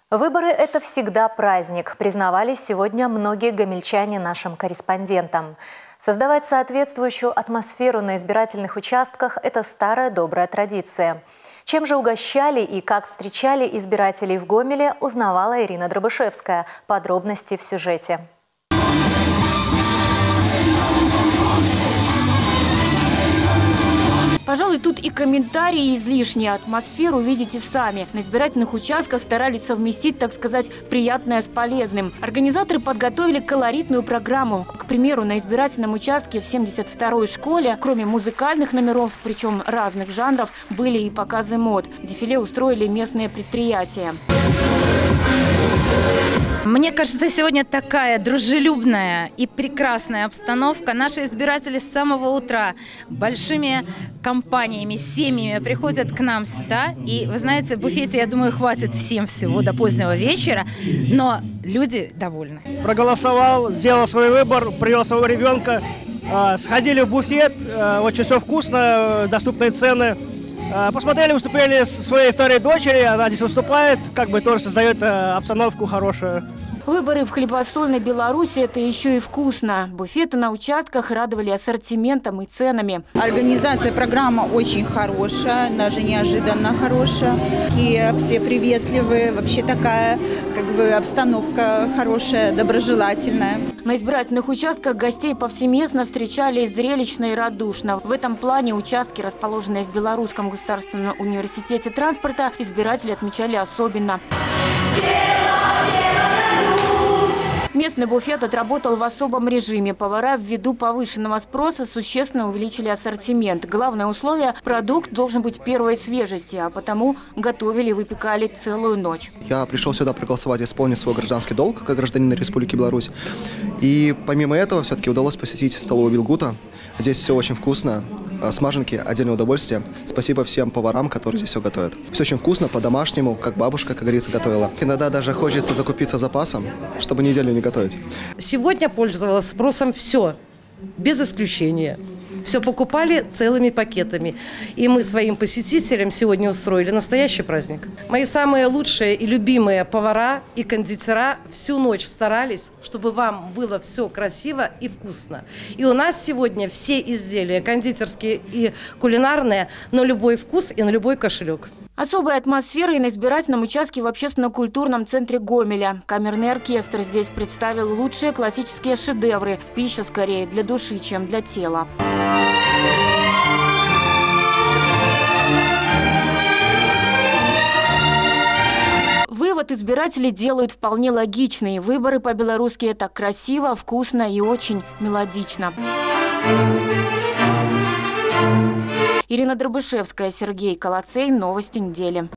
Выборы – это всегда праздник, признавались сегодня многие гомельчане нашим корреспондентам. Создавать соответствующую атмосферу на избирательных участках – это старая добрая традиция. Чем же угощали и как встречали избирателей в Гомеле, узнавала Ирина Дробышевская. Подробности в сюжете. Пожалуй, тут и комментарии излишние. Атмосферу видите сами. На избирательных участках старались совместить, так сказать, приятное с полезным. Организаторы подготовили колоритную программу. К примеру, на избирательном участке в 72-й школе, кроме музыкальных номеров, причем разных жанров, были и показы мод. Дефиле устроили местные предприятия. Мне кажется, сегодня такая дружелюбная и прекрасная обстановка. Наши избиратели с самого утра большими компаниями, семьями приходят к нам сюда. И, вы знаете, в буфете, я думаю, хватит всем всего до позднего вечера, но люди довольны. Проголосовал, сделал свой выбор, привел своего ребенка, сходили в буфет, очень все вкусно, доступные цены. Посмотрели выступление своей второй дочери, она здесь выступает, как бы тоже создает обстановку хорошую. Выборы в хлебосольной Беларуси – это еще и вкусно. Буфеты на участках радовали ассортиментом и ценами. Организация программы очень хорошая, даже неожиданно хорошая. И все приветливые, вообще такая обстановка хорошая, доброжелательная. На избирательных участках гостей повсеместно встречали зрелищно и радушно. В этом плане участки, расположенные в Белорусском государственном университете транспорта, избиратели отмечали особенно. Местный буфет отработал в особом режиме. Повара ввиду повышенного спроса существенно увеличили ассортимент. Главное условие – продукт должен быть первой свежести, а потому готовили и выпекали целую ночь. Я пришел сюда проголосовать, исполнить свой гражданский долг как гражданин Республики Беларусь. И помимо этого все-таки удалось посетить столовую Вилгута. Здесь все очень вкусно. Смаженки – отдельное удовольствие. Спасибо всем поварам, которые здесь все готовят. Все очень вкусно, по-домашнему, как бабушка, как говорится, готовила. Иногда даже хочется закупиться запасом, чтобы неделю не готовить. Сегодня пользовалось спросом все, без исключения. Все покупали целыми пакетами. И мы своим посетителям сегодня устроили настоящий праздник. Мои самые лучшие и любимые повара и кондитера всю ночь старались, чтобы вам было все красиво и вкусно. И у нас сегодня все изделия кондитерские и кулинарные на любой вкус и на любой кошелек. Особая атмосфера и на избирательном участке в общественно-культурном центре Гомеля. Камерный оркестр здесь представил лучшие классические шедевры. Пища скорее для души, чем для тела. Вывод избиратели делают вполне логичный. Выборы по-белорусски – это красиво, вкусно и очень мелодично. Ирина Дробышевская, Сергей Колоцей. Новости недели.